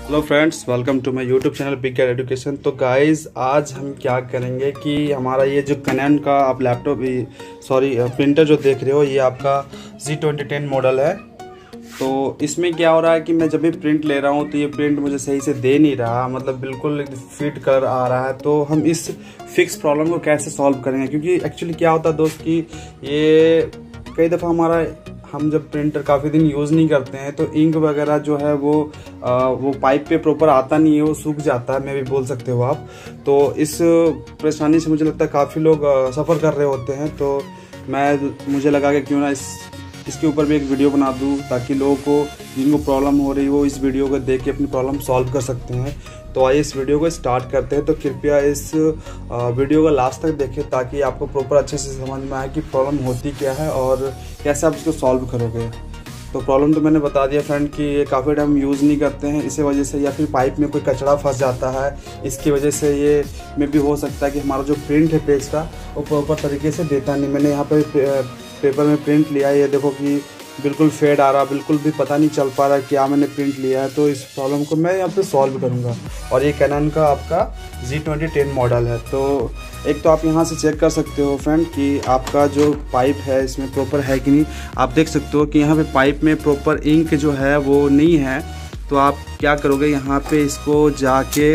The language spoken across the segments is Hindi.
Hello friends, welcome to my YouTube channel big gate education. तो गाइस, आज हम क्या करेंगे कि हमारा ये जो कैनन का आप लैपटॉप प्रिंटर जो देख रहे हो, ये आपका Z2010 मॉडल है। तो इसमें क्या हो रहा है कि मैं जब भी प्रिंट ले रहा हूँ तो ये प्रिंट मुझे सही से दे नहीं रहा, मतलब बिल्कुल फिट कलर आ रहा है। तो हम इस फिक्स प्रॉब्लम को कैसे सॉल्व करेंगे, क्योंकि एक्चुअली क्या होता है दोस्त कि ये कई दफ़ा हम जब प्रिंटर काफ़ी दिन यूज़ नहीं करते हैं तो इंक वगैरह जो है वो पाइप पे प्रॉपर आता नहीं है, वो सूख जाता है, मैं भी बोल सकते हो आप। तो इस परेशानी से मुझे लगता है काफ़ी लोग सफ़र कर रहे होते हैं। तो मुझे लगा कि क्यों ना इसके ऊपर भी एक वीडियो बना दूं, ताकि लोगों को जिनको प्रॉब्लम हो रही है वो इस वीडियो को देख के अपनी प्रॉब्लम सॉल्व कर सकते हैं। तो आइए इस वीडियो को स्टार्ट करते हैं। तो कृपया इस वीडियो को लास्ट तक देखें, ताकि आपको प्रॉपर अच्छे से समझ में आए कि प्रॉब्लम होती क्या है और कैसे आप इसको सॉल्व करोगे। तो प्रॉब्लम तो मैंने बता दिया फ्रेंड कि ये काफ़ी टाइम यूज़ नहीं करते हैं, इसी वजह से, या फिर पाइप में कोई कचरा फंस जाता है, इसकी वजह से ये में भी हो सकता है कि हमारा जो प्रिंट है पेज का वो प्रॉपर तरीके से देता नहीं। मैंने यहाँ पर पेपर में प्रिंट लिया है, ये देखो कि बिल्कुल फेड आ रहा, बिल्कुल भी पता नहीं चल पा रहा क्या मैंने प्रिंट लिया है। तो इस प्रॉब्लम को मैं यहाँ पे सॉल्व करूँगा। और ये कैनन का आपका Z2010 मॉडल है। तो एक तो आप यहाँ से चेक कर सकते हो फ्रेंड कि आपका जो पाइप है इसमें प्रॉपर है कि नहीं। आप देख सकते हो कि यहाँ पे पाइप में प्रॉपर इंक जो है वो नहीं है। तो आप क्या करोगे, यहाँ पे इसको जाके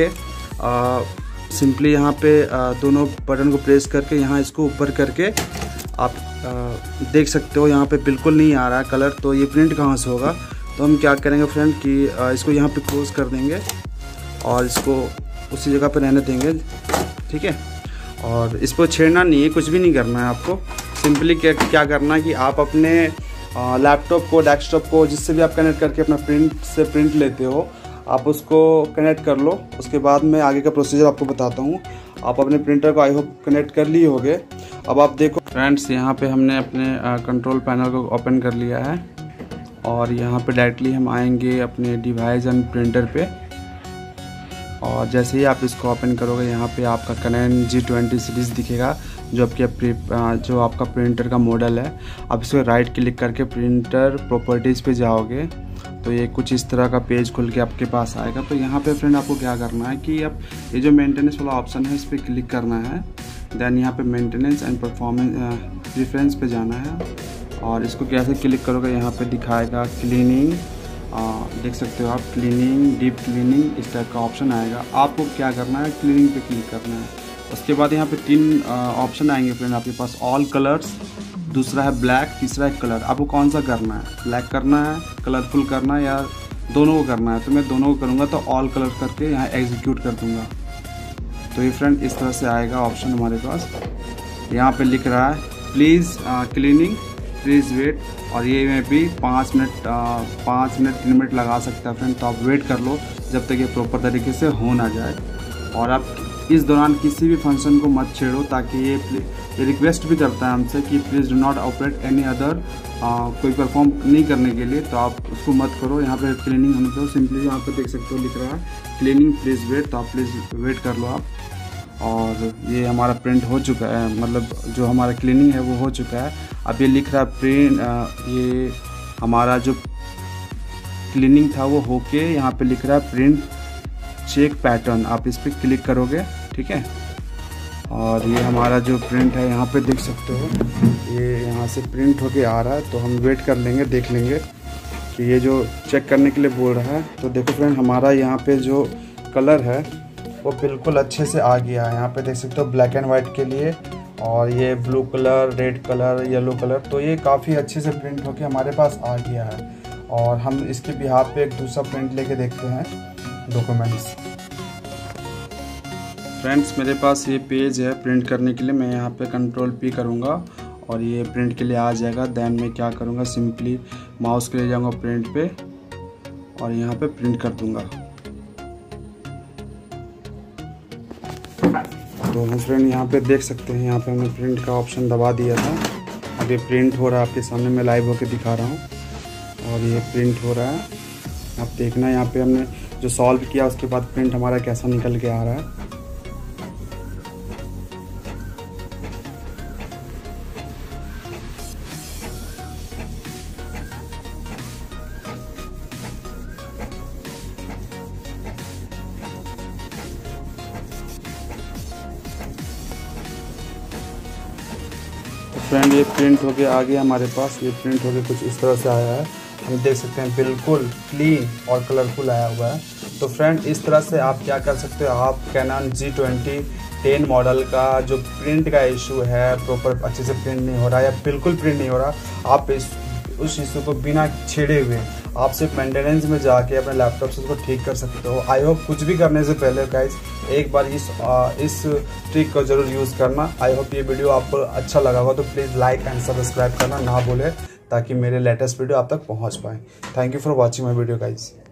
सिंपली यहाँ पे दोनों बटन को प्रेस करके यहाँ इसको ऊपर करके आप देख सकते हो यहाँ पे बिल्कुल नहीं आ रहा है कलर। तो ये प्रिंट कहाँ से होगा। तो हम क्या करेंगे फ्रेंड कि इसको यहाँ पे क्लोज कर देंगे और इसको उसी जगह पे रहने देंगे, ठीक है। और इस पर छेड़ना नहीं है, कुछ भी नहीं करना है आपको। सिंपली क्या करना है कि आप अपने लैपटॉप को, डेस्कटॉप को, जिससे भी आप कनेक्ट करके अपना प्रिंट लेते हो, आप उसको कनेक्ट कर लो। उसके बाद मैं आगे का प्रोसीजर आपको बताता हूँ। आप अपने प्रिंटर को आई होप कनेक्ट कर लिए होंगे। अब आप देखो फ्रेंड्स, यहाँ पे हमने अपने कंट्रोल पैनल को ओपन कर लिया है और यहाँ पे डायरेक्टली हम आएंगे अपने डिवाइस एंड प्रिंटर पे। और जैसे ही आप इसको ओपन करोगे, यहाँ पे आपका कैनन G20 सीरीज़ दिखेगा, जो आपका प्रिंटर का मॉडल है। आप इसको राइट क्लिक करके प्रिंटर प्रॉपर्टीज़ पे जाओगे तो ये कुछ इस तरह का पेज खुल के आपके पास आएगा। तो यहाँ पे फ्रेंड आपको क्या करना है कि आप ये जो मेंटेनेंस वाला ऑप्शन है इस पर क्लिक करना है। देन यहाँ पे मेंटेनेंस एंड परफॉर्मेंस प्रेफरेंस पे जाना है और इसको कैसे क्लिक करोगे, यहाँ पे दिखाएगा क्लीनिंग, देख सकते हो आप, क्लीनिंग, डीप क्लीनिंग, इस टाइप का ऑप्शन आएगा। आपको क्या करना है, क्लीनिंग पे क्लिक करना है। उसके बाद यहाँ पे 3 ऑप्शन आएंगे फ्रेंड आपके पास, ऑल कलर्स, दूसरा है ब्लैक, तीसरा है कलर। आपको कौन सा करना है, ब्लैक करना है, कलरफुल करना है, या दोनों को करना है। तो मैं दोनों को करूँगा, तो ऑल कलर करके यहाँ एग्जीक्यूट कर दूँगा। तो ये फ्रेंड इस तरह से आएगा ऑप्शन हमारे पास। यहाँ पे लिख रहा है प्लीज़ क्लीनिंग, प्लीज़ वेट। और ये में भी 5 मिनट 3 मिनट लगा सकता है फ्रेंड। तो आप वेट कर लो जब तक ये प्रॉपर तरीके से हो ना जाए। और आप इस दौरान किसी भी फंक्शन को मत छेड़ो, ताकि ये रिक्वेस्ट भी करता है हमसे कि please do not operate any other, कोई परफॉर्म नहीं करने के लिए, तो आप उसको मत करो। यहाँ पे क्लीनिंग होने दो, सिंपली यहाँ पे देख सकते हो लिख रहा है क्लीनिंग प्लीज़ वेट, तो आप प्लीज़ वेट कर लो आप। और ये हमारा प्रिंट हो चुका है, मतलब जो हमारा क्लीनिंग है वो हो चुका है। अब ये लिख रहा है प्रिंट, ये हमारा जो क्लीनिंग था वो होके यहाँ पे लिख रहा है प्रिंट चेक पैटर्न। आप इस पर क्लिक करोगे, ठीक है। और ये हमारा जो प्रिंट है यहाँ पे देख सकते हो, ये यहाँ से प्रिंट होके आ रहा है। तो हम वेट कर लेंगे, देख लेंगे कि ये जो चेक करने के लिए बोल रहा है। तो देखो फ्रेंड, हमारा यहाँ पे जो कलर है वो बिल्कुल अच्छे से आ गया है। यहाँ पे देख सकते हो ब्लैक एंड वाइट के लिए, और ये blue colour, red colour, yellow colour. तो ये काफ़ी अच्छे से प्रिंट होके हमारे पास आ गया है। और हम इसके बिहाफ पे एक दूसरा प्रिंट लेके देखते हैं, डॉक्यूमेंट्स। फ्रेंड्स, मेरे पास ये पेज है प्रिंट करने के लिए। मैं यहाँ पे कंट्रोल P करूँगा और ये प्रिंट के लिए आ जाएगा। देन मैं क्या करूँगा, सिंपली माउस के ले जाऊँगा प्रिंट पे और यहाँ पे प्रिंट कर दूँगा। तो फ्रेंड यहाँ पे देख सकते हैं, यहाँ पे हमने प्रिंट का ऑप्शन दबा दिया था। अब ये प्रिंट हो रहा है आपके सामने, मैं लाइव होके दिखा रहा हूँ और ये प्रिंट हो रहा है। आप देखना यहाँ पे हमने जो सॉल्व किया उसके बाद प्रिंट हमारा कैसा निकल के आ रहा है। फ्रेंड ये प्रिंट होके आ गया हमारे पास। ये प्रिंट होके कुछ इस तरह से आया है, हम देख सकते हैं बिल्कुल क्लीन और कलरफुल आया हुआ है। तो फ्रेंड इस तरह से आप क्या कर सकते हो, आप कैनन G2010 मॉडल का जो प्रिंट का इशू है, प्रॉपर अच्छे से प्रिंट नहीं हो रहा या बिल्कुल प्रिंट नहीं हो रहा, आप उस इशू को बिना छेड़े हुए आप सिर्फ मेंटेनेंस में जाके अपने लैपटॉप से उसको ठीक कर सकते हो। आई होप कुछ भी करने से पहले गाइज एक बार इस ट्रिक को जरूर यूज़ करना। आई होप ये वीडियो आपको अच्छा लगा होगा, तो प्लीज़ लाइक एंड सब्सक्राइब करना ना भूले, ताकि मेरे लेटेस्ट वीडियो आप तक पहुंच पाए। Thank you for watching my video guys.